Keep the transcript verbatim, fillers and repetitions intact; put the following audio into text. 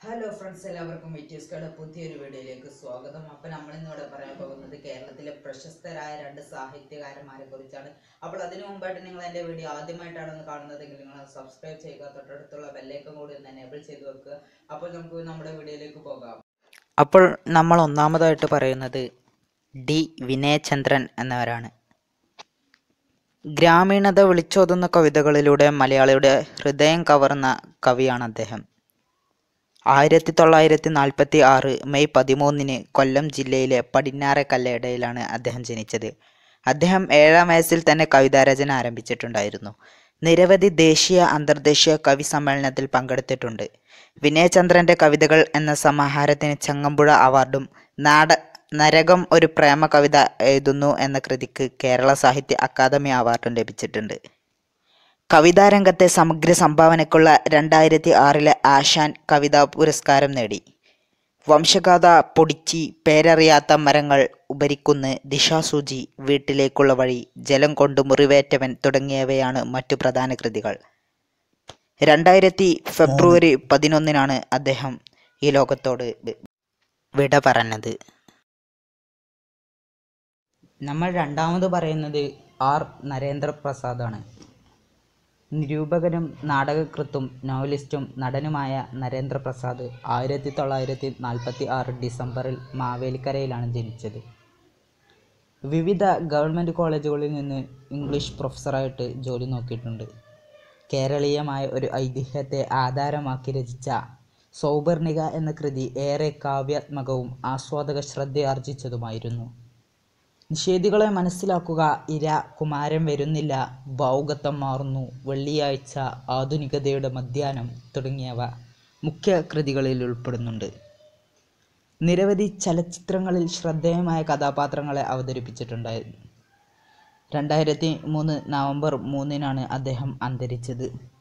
Hello friends, എല്ലാവർക്കും വിറ്റ്യൂസ്കളുടെ പുതിയൊരു വീഡിയോയിലേക്ക് സ്വാഗതം. അപ്പം നമ്മൾ ഇന്നിവിടെ പറയാൻ പോകുന്നത് കേരളത്തിലെ പ്രശസ്തരായ രണ്ട് സാഹിത്യകാരന്മാരെ കുറിച്ചാണ്. അപ്പോൾ അതിനു മുമ്പായിട്ട് നിങ്ങൾ എൻ്റെ വീഡിയോ ആദ്യമായിട്ടാണ് കാണുന്നതെങ്കിൽ നിങ്ങൾ സബ്സ്ക്രൈബ് ചെയ്യുക, തൊട്ടടുത്തുള്ള ബെല്ലൈക്കൺ കൂടി ഒന്ന് എനേബിൾ ചെയ്ത് വെക്കുക. അപ്പോൾ നമുക്ക് നമ്മുടെ വീഡിയോയിലേക്ക് പോകാം. അപ്പോൾ നമ്മൾ ഒന്നാമതായിട്ട് പറയുന്നത് ഡി വിനയചന്ദ്രൻ എന്നവരാണ്. ഗ്രാമീണത വിളിച്ചോതുന്ന കവിതകളിലൂടെ മലയാളിയുടെ ഹൃദയം കവർന്ന കവിയാണ് അദ്ദേഹം. ആയിരത്തി തൊള്ളായിരത്തി നാൽപ്പത്തി ആറ് മെയ് പതിമൂന്നിന് കൊല്ലം ജില്ലയിലെ പടിഞ്ഞാറെ കല്ലടയിലാണ് അദ്ദേഹം ജനിച്ചത്. അദ്ദേഹം ഏഴാം വയസ്സിൽ തന്നെ കവിതാരചന ആരംഭിച്ചിട്ടുണ്ടായിരുന്നു. നിരവധി ദേശീയ അന്തർദേശീയ കവി സമ്മേളനത്തിൽ പങ്കെടുത്തിട്ടുണ്ട്. വിനയചന്ദ്രൻ്റെ കവിതകൾ എന്ന സമാഹാരത്തിന് ചങ്ങമ്പുഴ അവാർഡും നാട നരകം ഒരു പ്രേമ കവിത എഴുതുന്നു എന്ന കൃതിക്ക് കേരള സാഹിത്യ അക്കാദമി അവാർഡും ലഭിച്ചിട്ടുണ്ട്. കവിതാരംഗത്തെ സമഗ്ര സംഭാവനയ്ക്കുള്ള രണ്ടായിരത്തി ആറിലെ ആശാൻ കവിതാ പുരസ്കാരം നേടി. വംശഗാഥ, പൊടിച്ചി, പേരറിയാത്ത മരങ്ങൾ, ഉപരിക്കുന്ന്, ദിശാസൂചി, വീട്ടിലേക്കുള്ള വഴി, ജലം കൊണ്ട് മുറിവേറ്റവൻ തുടങ്ങിയവയാണ് മറ്റു പ്രധാന കൃതികൾ. രണ്ടായിരത്തി ഫെബ്രുവരി പതിനൊന്നിനാണ് അദ്ദേഹം ഈ ലോകത്തോട് വിട പറഞ്ഞത്. നമ്മൾ രണ്ടാമത് പറയുന്നത് ആർ നരേന്ദ്രപ്രസാദാണ്. നിരൂപകനും നാടകകൃത്തും നോവലിസ്റ്റും നടനുമായ നരേന്ദ്രപ്രസാദ് ആയിരത്തി തൊള്ളായിരത്തി നാൽപ്പത്തി ആറ് ഡിസംബറിൽ മാവേലിക്കരയിലാണ് ജനിച്ചത്. വിവിധ ഗവൺമെൻറ് കോളേജുകളിൽ നിന്ന് ഇംഗ്ലീഷ് പ്രൊഫസറായിട്ട് ജോലി നോക്കിയിട്ടുണ്ട്. കേരളീയമായ ഒരു ഐതിഹ്യത്തെ ആധാരമാക്കി രചിച്ച സൗപർണിക എന്ന കൃതി ഏറെ കാവ്യാത്മകവും ആസ്വാദക ശ്രദ്ധയാർജിച്ചതുമായിരുന്നു. നിഷേധികളെ മനസ്സിലാക്കുക, ഇര, കുമാരൻ വരുന്നില്ല, ഭാവുകത്വം മാറുന്നു, വെള്ളിയാഴ്ച, ആധുനികതയുടെ മധ്യാഹ്നം തുടങ്ങിയവ മുഖ്യ കൃതികളിൽ ഉൾപ്പെടുന്നുണ്ട്. നിരവധി ചലച്ചിത്രങ്ങളിൽ ശ്രദ്ധേയമായ കഥാപാത്രങ്ങളെ അവതരിപ്പിച്ചിട്ടുണ്ടായിരുന്നു. രണ്ടായിരത്തി മൂന്ന് നവംബർ മൂന്നിനാണ് അദ്ദേഹം അന്തരിച്ചത്.